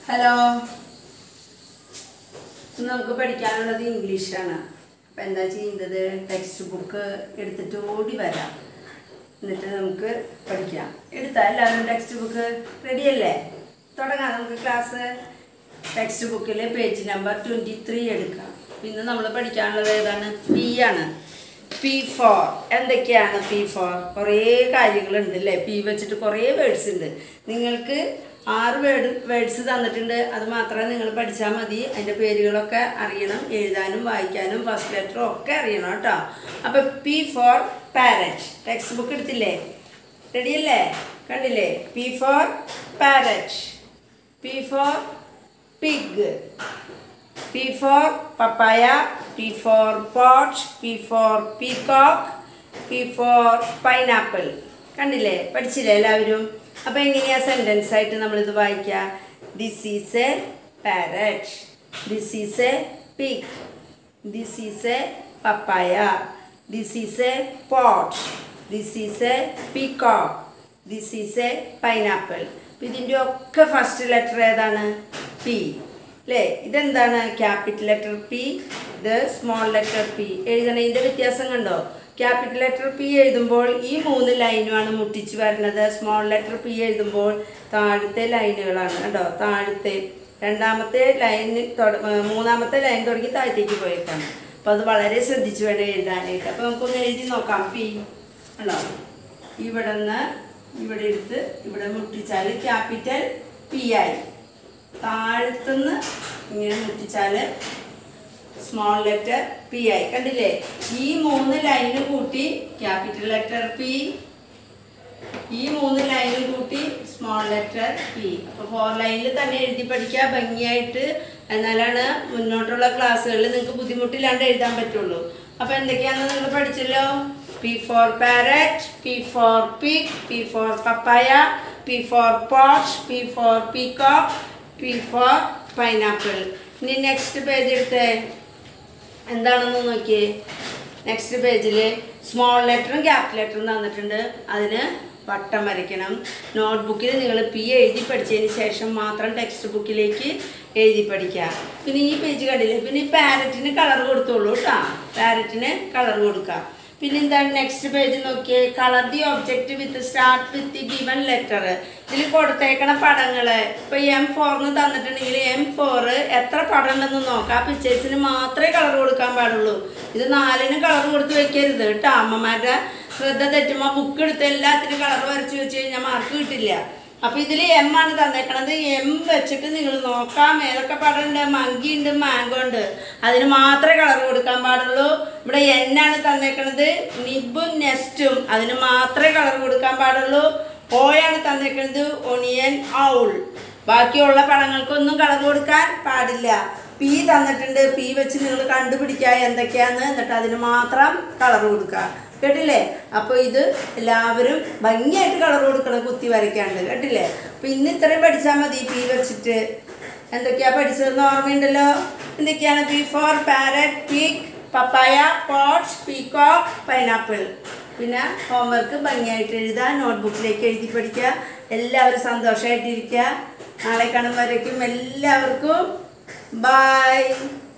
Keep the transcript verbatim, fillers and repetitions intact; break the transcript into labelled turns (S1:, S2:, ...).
S1: Hello, നമുക്ക് പഠിക്കാനുള്ളത് ഇംഗ്ലീഷാണ്. അപ്പം എന്താ ചെയ്യുന്നത്? ടെക്സ്റ്റ് ബുക്ക് എടുത്തിട്ട് ഓടി വരാം, എന്നിട്ട് നമുക്ക് പഠിക്കാം. എടുത്താൽ എല്ലാവരും ടെക്സ്റ്റ് ബുക്ക് റെഡിയല്ലേ? തുടങ്ങാം നമുക്ക് ക്ലാസ്. ടെക്സ്റ്റ് ബുക്കിൽ പേജ് നമ്പർ ട്വൻറ്റി ത്രീ എടുക്കാം. പിന്നെ നമ്മൾ പഠിക്കാനുള്ളത് ഏതാണ്? പി ആണ്. P for. എന്തൊക്കെയാണ് പി ഫോർ? കുറേ കാര്യങ്ങളുണ്ട് അല്ലേ? പി വെച്ചിട്ട് കുറേ വേർഡ്സ് ഉണ്ട്. നിങ്ങൾക്ക് ആറ് വേർഡ് വേർഡ്സ് തന്നിട്ടുണ്ട്. അത് മാത്രമേ നിങ്ങൾ പഠിച്ചാൽ മതി. അതിൻ്റെ പേരുകളൊക്കെ അറിയണം, എഴുതാനും വായിക്കാനും ഫസ്റ്റ് ലെറ്ററും ഒക്കെ അറിയണം കേട്ടോ. അപ്പോൾ P for parrot. Text book എടുത്തില്ലേ? റെഡിയല്ലേ? കണ്ടില്ലേ? P for parrot, P for pig, P for papaya, P for pot, P for peacock, P for pineapple. കണ്ടില്ലേ? പഠിച്ചില്ലേ എല്ലാവരും? അപ്പോൾ എങ്ങനെയാണ് സെൻറ്റൻസ് ആയിട്ട് നമ്മളിത് വായിക്കുക? This is a parrot, this is a pig, this is a papaya, this is a pot, this is a peacock, this is a pineapple. ഇതിൻ്റെ ഒക്കെ ഫസ്റ്റ് ലെറ്റർ ഏതാണ്? പി അല്ലേ? ഇതെന്താണ്? ക്യാപിറ്റൽ ലെറ്റർ പി, ഇത് small letter P. എഴുതണതിൻ്റെ വ്യത്യാസം കണ്ടോ? Capital letter P എഴുതുമ്പോൾ ഈ മൂന്ന് ലൈനുമാണ് മുട്ടിച്ച് വരുന്നത്. സ്മോൾ ലെറ്റർ പി എഴുതുമ്പോൾ താഴത്തെ ലൈനുകളാണ് കേട്ടോ. താഴത്തെ രണ്ടാമത്തെ ലൈന് മൂന്നാമത്തെ ലൈൻ തുടങ്ങി താഴത്തേക്ക് പോയേക്കാണ്. അപ്പോൾ അത് വളരെ ശ്രദ്ധിച്ച് വേണം എഴുതാനായിട്ട്. അപ്പോൾ നമുക്കൊന്ന് എഴുതി നോക്കാം. പി ഉണ്ടോ? ഇവിടെ നിന്ന് ഇവിടെ എടുത്ത് ഇവിടെ മുട്ടിച്ചാൽ ക്യാപിറ്റൽ പി ആയി. താഴത്തുനിന്ന് ഇങ്ങനെ മുട്ടിച്ചാൽ സ്മോൾ ലെറ്റർ പി ആയി. കണ്ടില്ലേ? ഈ മൂന്ന് ലൈനും കൂട്ടി ക്യാപിറ്റൽ ലെറ്റർ പി, ഈ മൂന്ന് ലൈനും കൂട്ടി സ്മോൾ ലെറ്റർ പി. അപ്പോൾ ഫോർ ലൈനിൽ തന്നെ എഴുതി പഠിക്കുക ഭംഗിയായിട്ട്. എന്നാലാണ് മുന്നോട്ടുള്ള ക്ലാസ്സുകളിൽ നിങ്ങൾക്ക് ബുദ്ധിമുട്ടില്ലാണ്ട് എഴുതാൻ പറ്റുള്ളൂ. അപ്പോൾ എന്തൊക്കെയാണെന്ന് നിങ്ങൾ പഠിച്ചല്ലോ. P for parrot, P for pig, P for papaya, P for pot, P for peacock, P for pineapple. ഇനി നെക്സ്റ്റ് പേജ് എടുത്തേ. എന്താണെന്ന് നോക്കിയേ. നെക്സ്റ്റ് പേജിൽ സ്മോൾ ലെറ്ററും ക്യാപിറ്റൽ ലെറ്ററും തന്നിട്ടുണ്ട്. അതിന് വട്ടം വരയ്ക്കണം. നോട്ട്ബുക്കിൽ നിങ്ങൾ പി എഴുതി പഠിച്ചതിന് ശേഷം മാത്രം ടെക്സ്റ്റ് ബുക്കിലേക്ക് എഴുതി പഠിക്കുക. പിന്നെ ഈ പേജ് കണ്ടില്ലേ? പിന്നെ ഈ പാരറ്റിന് കളർ കൊടുത്തോളൂ കേട്ടോ. പാരറ്റിന് കളർ കൊടുക്കുക. പിന്നെ എന്താണ് നെക്സ്റ്റ് പേജ് നോക്കിയേ. Colour the object with start with the given letter. ഇതിൽ കൊടുത്തേക്കണ പടങ്ങൾ ഇപ്പോൾ എം ഫോറിന് തന്നിട്ടുണ്ടെങ്കിൽ എം ഫോറ് എത്ര പടം ഉണ്ടെന്ന് നോക്കാം. ആ പിക്ചേഴ്സിന് മാത്രമേ കളർ കൊടുക്കാൻ പാടുള്ളൂ. ഇത് നാലിനും കളർ കൊടുത്ത് വെക്കരുത് കേട്ടോ. അമ്മമാരുടെ ശ്രദ്ധ തെറ്റുമ്പോൾ ബുക്ക് എടുത്ത് എല്ലാത്തിനും കളർ വരച്ച് വെച്ച് കഴിഞ്ഞാൽ മാർക്ക് കിട്ടില്ല. അപ്പോൾ ഇതിൽ എം ആണ് തന്നേക്കണത്. എം വെച്ചിട്ട് നിങ്ങൾ നോക്കാം ഏതൊക്കെ പടം ഉണ്ട്. മങ്കി ഉണ്ട്, മാംഗോ ഉണ്ട്. അതിന് മാത്രമേ കളർ കൊടുക്കാൻ പാടുള്ളൂ. ഇവിടെ എന്നാണ് തന്നേക്കണത്. നിബും നെസ്റ്റും. അതിന് മാത്രമേ കളർ കൊടുക്കാൻ പാടുള്ളൂ. ഓയാണ് തന്നേക്കണത്. Onion, owl. ബാക്കിയുള്ള പടങ്ങൾക്കൊന്നും കളർ കൊടുക്കാൻ പാടില്ല. പി തന്നിട്ടുണ്ട്. പി വെച്ച് നിങ്ങൾ കണ്ടുപിടിക്കുക എന്തൊക്കെയാന്ന്. എന്നിട്ട് അതിന് മാത്രം കളർ കൊടുക്കുക. കേട്ടില്ലേ? അപ്പോൾ ഇത് എല്ലാവരും ഭംഗിയായിട്ട് കളർ കൊടുക്കണം, കുത്തി വരയ്ക്കാണ്ട്. കേട്ടില്ലേ? അപ്പോൾ ഇന്ന് ഇത്രയും പഠിച്ചാൽ മതി. പി വെച്ചിട്ട് എന്തൊക്കെയാണ് പഠിച്ചതെന്ന് ഓർമ്മയുണ്ടല്ലോ. എന്തൊക്കെയാണ്? P for parrot, pig, papaya, pot, peacock, pineapple. പിന്നെ ഹോംവർക്ക് ഭംഗിയായിട്ട് എഴുതുക. നോട്ട്ബുക്കിലേക്ക് എഴുതി പഠിക്കുക. എല്ലാവരും സന്തോഷമായിട്ടിരിക്കുക. നാളെ കാണുമ്പോഴേക്കും എല്ലാവർക്കും ബൈ.